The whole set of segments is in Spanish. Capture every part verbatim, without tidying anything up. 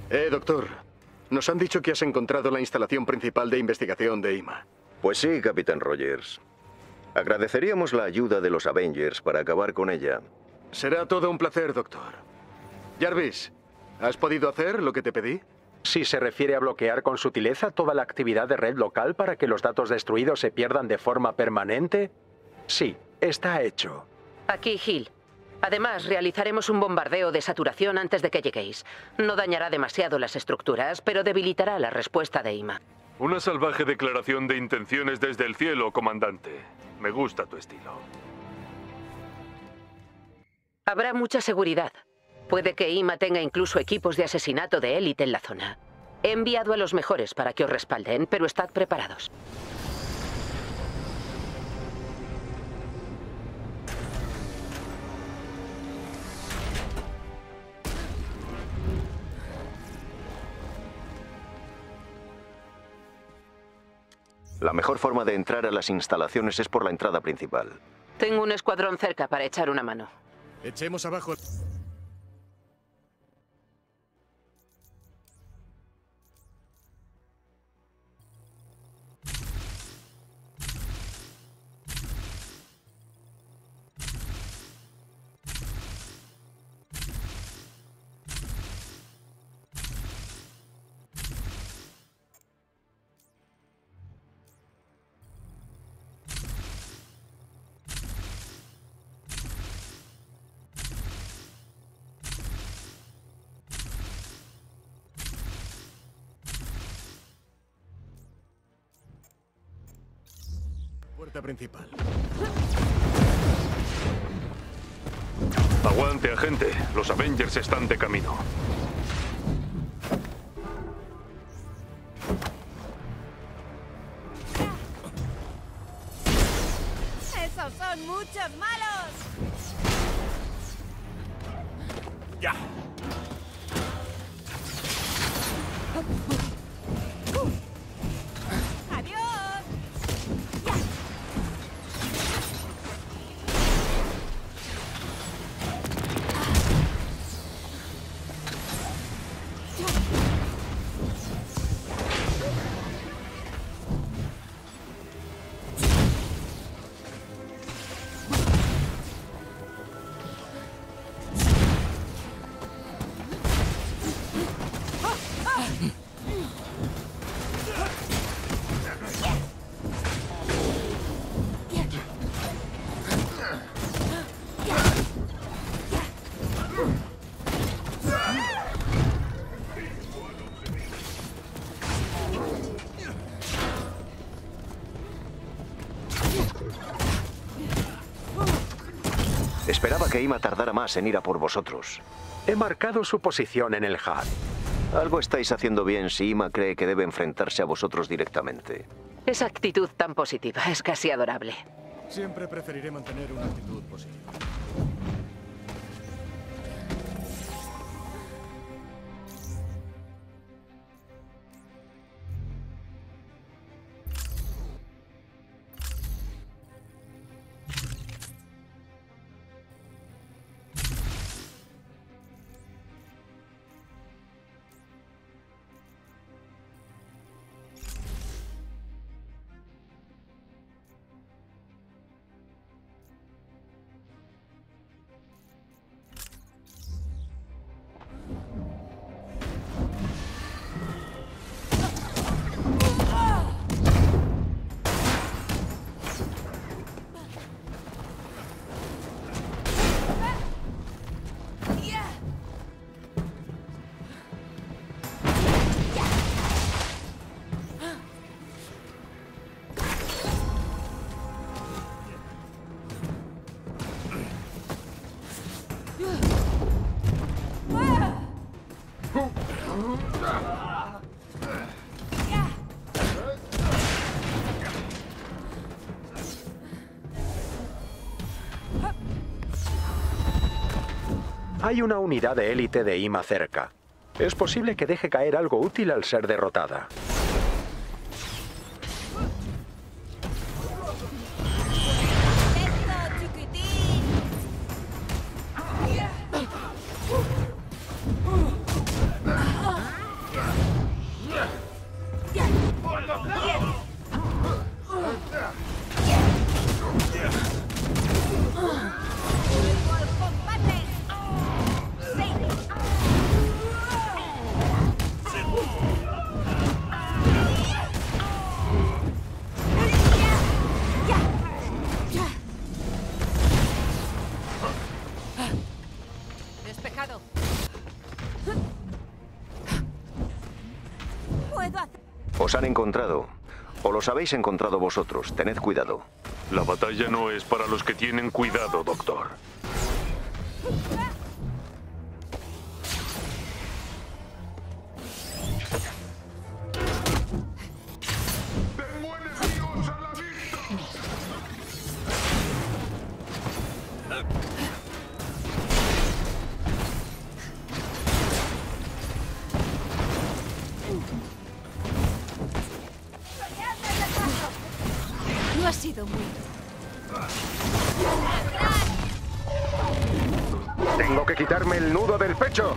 Eh, doctor. Nos han dicho que has encontrado la instalación principal de investigación de I M A. Pues sí, Capitán Rogers. Agradeceríamos la ayuda de los Avengers para acabar con ella. Será todo un placer, doctor. Jarvis, ¿has podido hacer lo que te pedí? Si se refiere a bloquear con sutileza toda la actividad de red local para que los datos destruidos se pierdan de forma permanente, sí, está hecho. Aquí, Hill. Además, realizaremos un bombardeo de saturación antes de que lleguéis. No dañará demasiado las estructuras, pero debilitará la respuesta de I M A. Una salvaje declaración de intenciones desde el cielo, comandante. Me gusta tu estilo. Habrá mucha seguridad. Puede que I M A tenga incluso equipos de asesinato de élite en la zona. He enviado a los mejores para que os respalden, pero estad preparados. La mejor forma de entrar a las instalaciones es por la entrada principal. Tengo un escuadrón cerca para echar una mano. Echemos abajo. Puerta principal. Aguante, agente. Los Avengers están de camino. ¡Esos son muchos malos! ¡Ya! Esperaba que I M A tardara más en ir a por vosotros. He marcado su posición en el H U D. Algo estáis haciendo bien si I M A cree que debe enfrentarse a vosotros directamente. Esa actitud tan positiva es casi adorable. Siempre preferiré mantener una actitud positiva. Hay una unidad de élite de I M A cerca. Es posible que deje caer algo útil al ser derrotada. Os han encontrado. O los habéis encontrado vosotros. Tened cuidado. La batalla no es para los que tienen cuidado, doctor. No ha sido muy... Tengo que quitarme el nudo del pecho.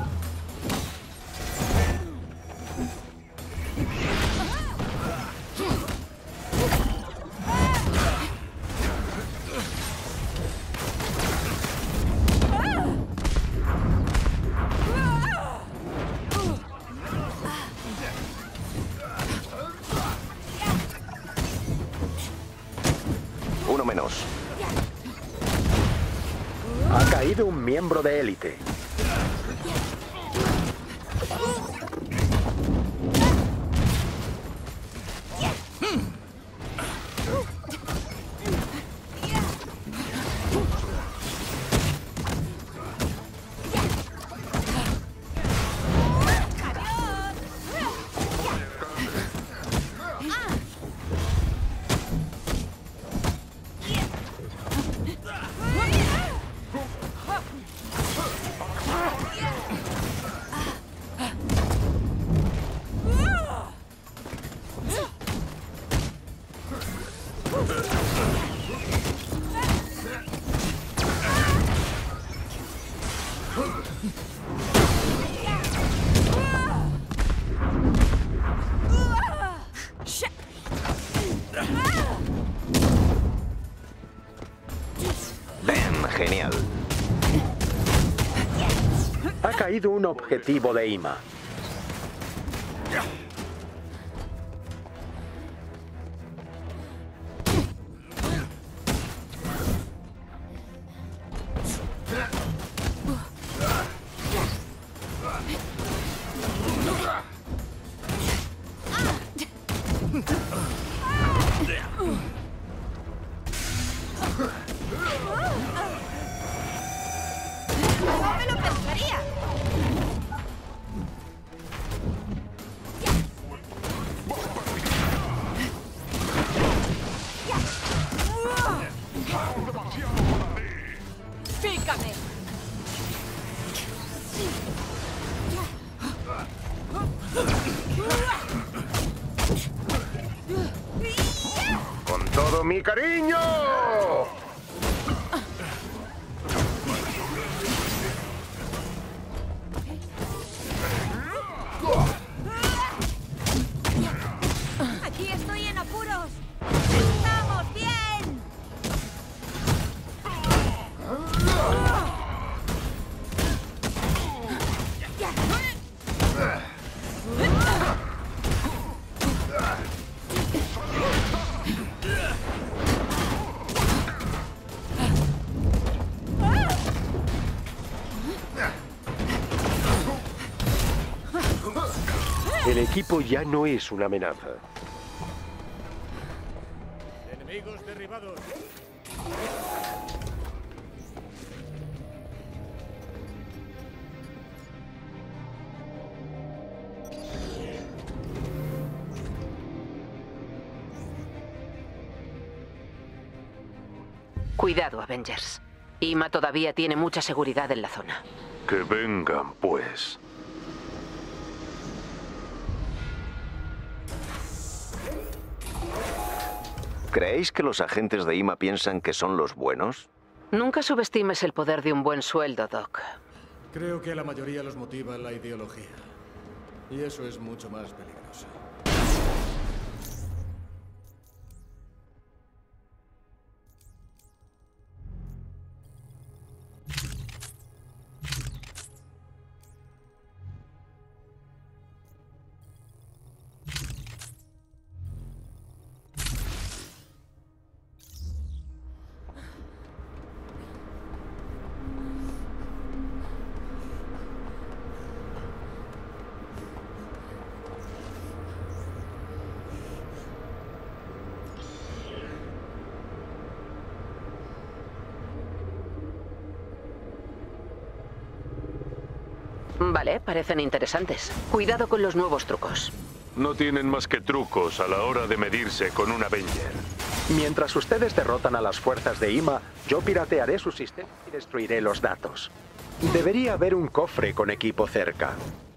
Uno menos. Ha caído un miembro de élite. Bien, genial. Ha caído un objetivo de I M A. ¡No me lo pensaría! ¡Pícame! ¡Con todo mi cariño! ¡Aquí estoy en apuros! ¡Estamos bien! El equipo ya no es una amenaza. Enemigos derribados. Cuidado, Avengers. I M A todavía tiene mucha seguridad en la zona. Que vengan, pues. ¿Creéis que los agentes de I M A piensan que son los buenos? Nunca subestimes el poder de un buen sueldo, Doc. Creo que a la mayoría los motiva la ideología. Y eso es mucho más peligroso. Vale, parecen interesantes. Cuidado con los nuevos trucos. No tienen más que trucos a la hora de medirse con un Avenger. Mientras ustedes derrotan a las fuerzas de I M A, yo piratearé su sistema y destruiré los datos. Debería haber un cofre con equipo cerca.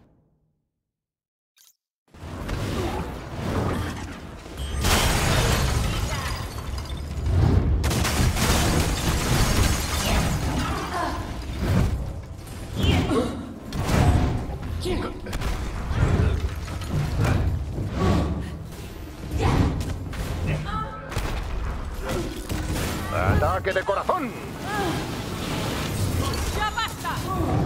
¡Ataque de corazón! ¡Ya basta!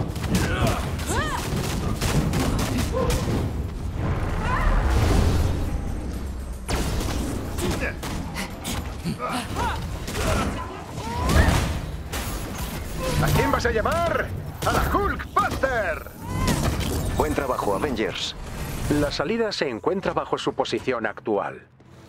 ¿A quién vas a llamar? ¡A la Hulkbuster! Buen trabajo, Avengers. La salida se encuentra bajo su posición actual.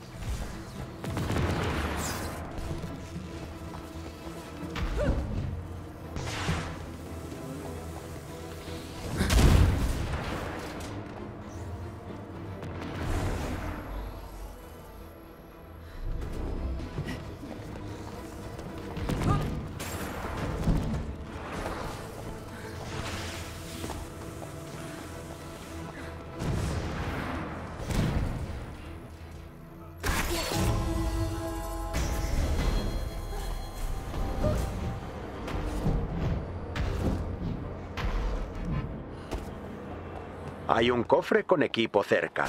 Hay un cofre con equipo cerca.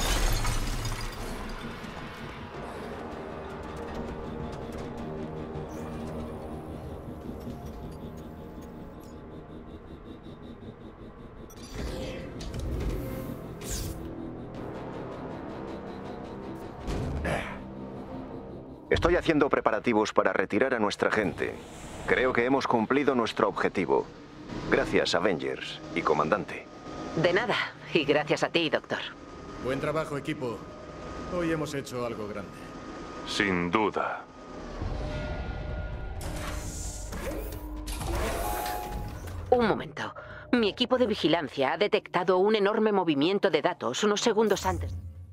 Estoy haciendo preparativos para retirar a nuestra gente. Creo que hemos cumplido nuestro objetivo. Gracias, Avengers y comandante. De nada, y gracias a ti, doctor. Buen trabajo, equipo. Hoy hemos hecho algo grande. Sin duda. Un momento. Mi equipo de vigilancia ha detectado un enorme movimiento de datos unos segundos antes.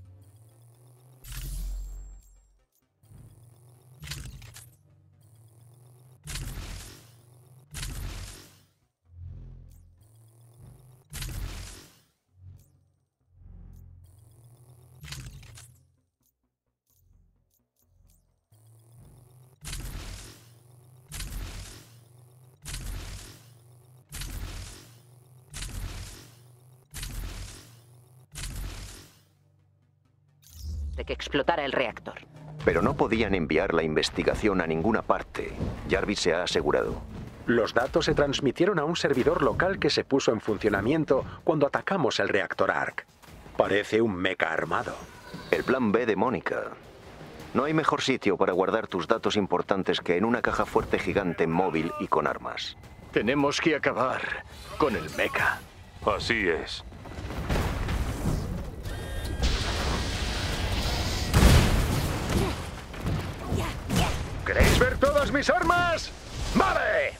de que explotara el reactor. Pero no podían enviar la investigación a ninguna parte. Jarvis se ha asegurado. Los datos se transmitieron a un servidor local que se puso en funcionamiento cuando atacamos el reactor Ark. Parece un mecha armado. El plan B de Mónica. No hay mejor sitio para guardar tus datos importantes que en una caja fuerte gigante móvil y con armas. Tenemos que acabar con el mecha. Así es. ¿Queréis ver todas mis armas? ¡Vale!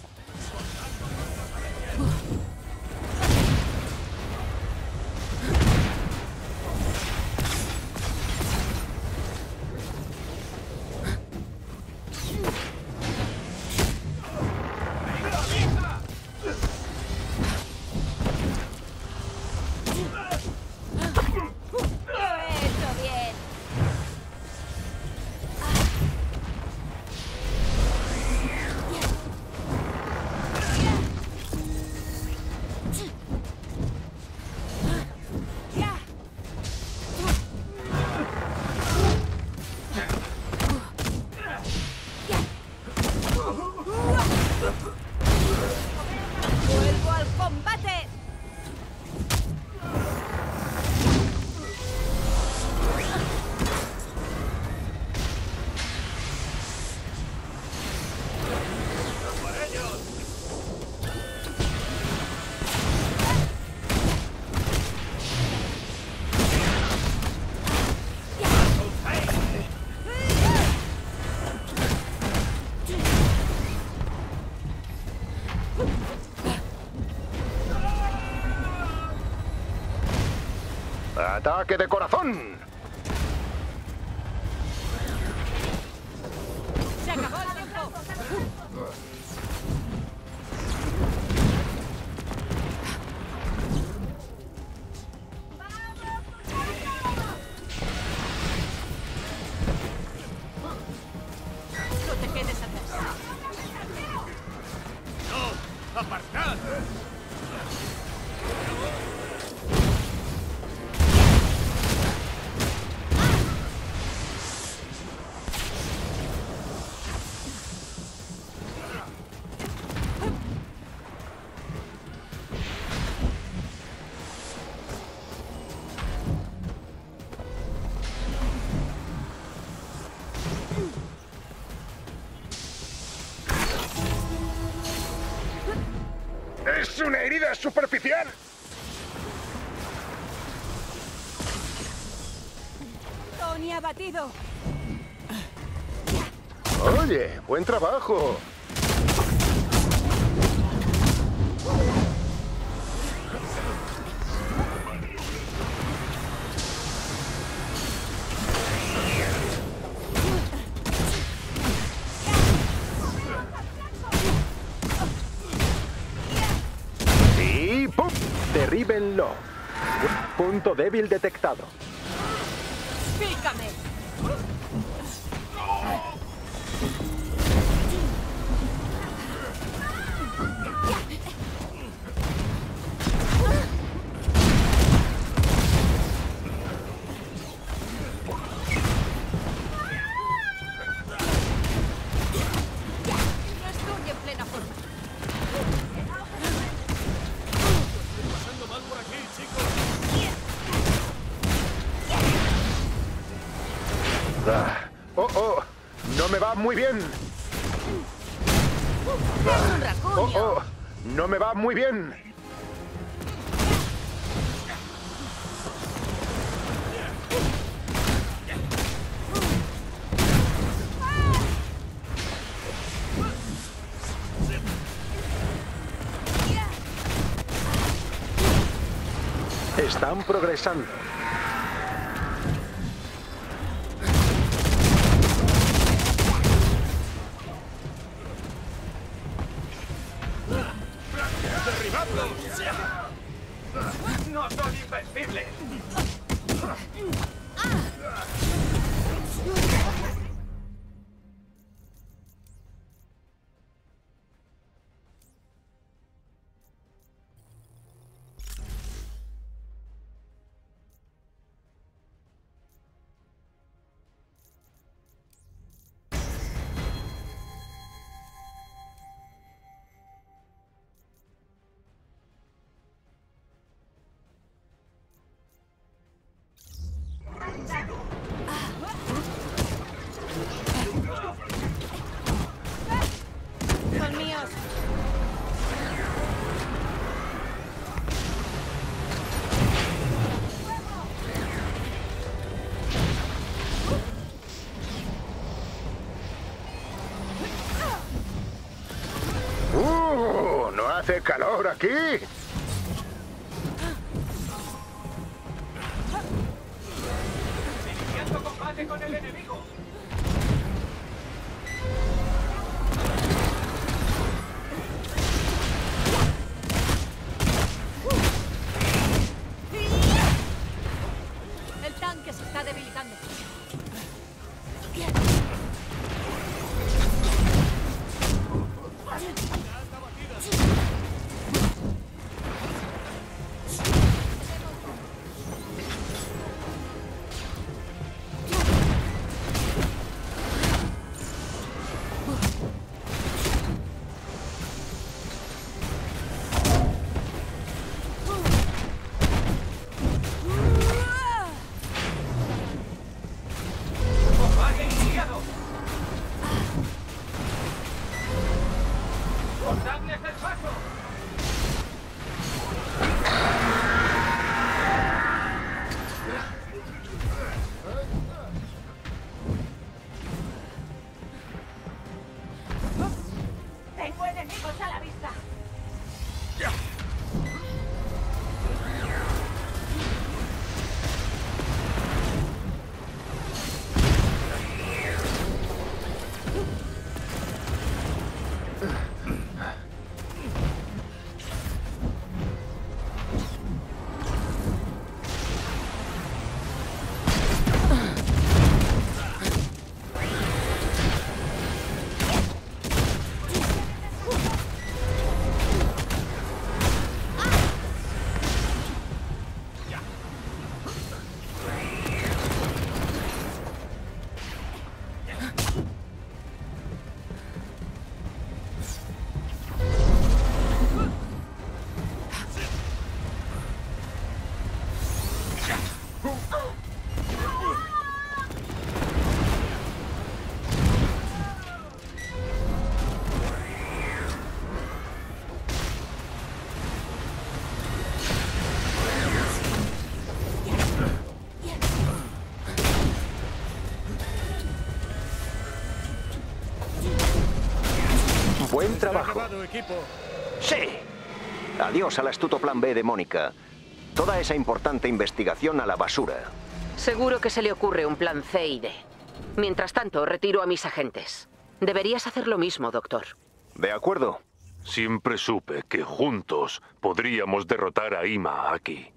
¡Ataque de corazón! ¡Se acabó el tiempo! No te quedes atrás. ¡No! ¡Apartad! ¡Es una herida superficial! Tony abatido. Oye, buen trabajo. Y ¡pum! Derríbenlo. Punto débil detectado. ¡Pícame! No estoy en plena forma. Pasando mal por aquí, chicos. Ah, ¡Oh, oh! ¡No me va muy bien! ¡Es un ¡Oh, racuño! oh! ¡No me va muy bien! Están progresando. ¡No son invencibles! ¡Son míos! ¡Uh! ¿No hace calor aquí? ¡Iniciando combate con el enemigo! El tanque se está debilitando. ¡Combate iniciado! ¡Cortadles el paso! ¡Tengo enemigos a la vista! Buen Está trabajo. acabado, equipo. ¡Sí! Adiós al astuto plan B de Mónica. Toda esa importante investigación a la basura. Seguro que se le ocurre un plan C y D. Mientras tanto, retiro a mis agentes. Deberías hacer lo mismo, doctor. De acuerdo. Siempre supe que juntos podríamos derrotar a Ima aquí.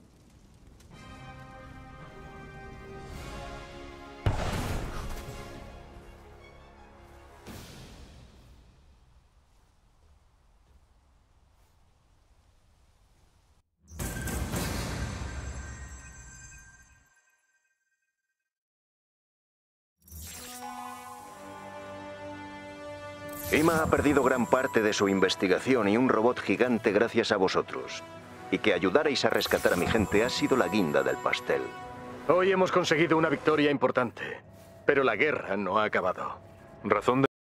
Ima ha perdido gran parte de su investigación y un robot gigante gracias a vosotros. Y que ayudarais a rescatar a mi gente ha sido la guinda del pastel. Hoy hemos conseguido una victoria importante, pero la guerra no ha acabado. Razón de